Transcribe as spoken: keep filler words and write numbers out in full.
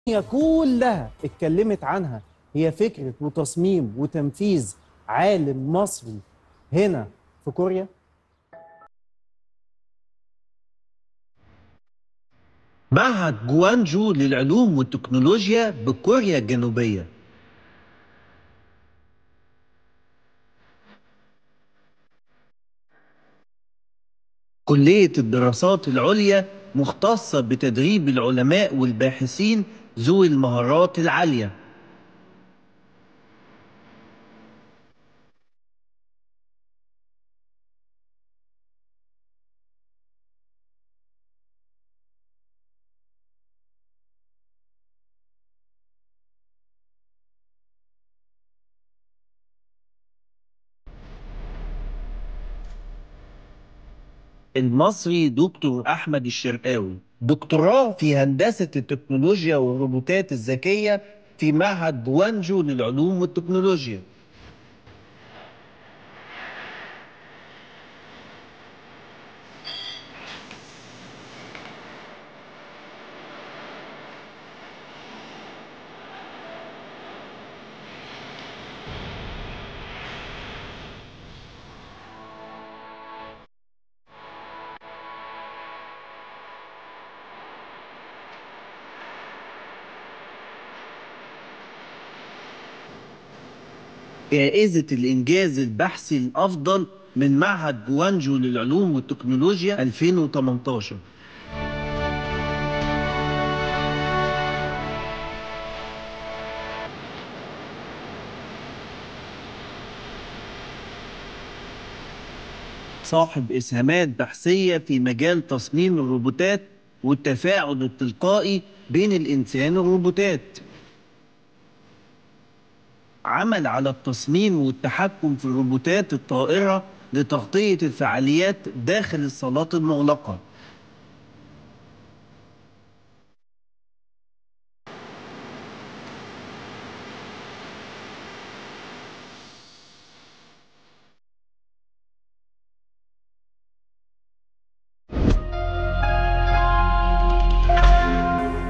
كلها اتكلمت عنها هي فكرة وتصميم وتنفيذ عالم مصري هنا في كوريا. معهد جوانجو للعلوم والتكنولوجيا بكوريا الجنوبية. كلية الدراسات العليا مختصة بتدريب العلماء والباحثين ذوي المهارات العالية. المصري دكتور أحمد الشرقاوي، دكتوراه في هندسة التكنولوجيا والروبوتات الذكية في معهد جوانجو للعلوم والتكنولوجيا. جائزة الإنجاز البحثي الأفضل من معهد جوانجو للعلوم والتكنولوجيا ألفين وتمنتاشر. صاحب إسهامات بحثية في مجال تصميم الروبوتات والتفاعل التلقائي بين الإنسان والروبوتات. عمل على التصميم والتحكم في الروبوتات الطائرة لتغطية الفعاليات داخل الصالات المغلقة.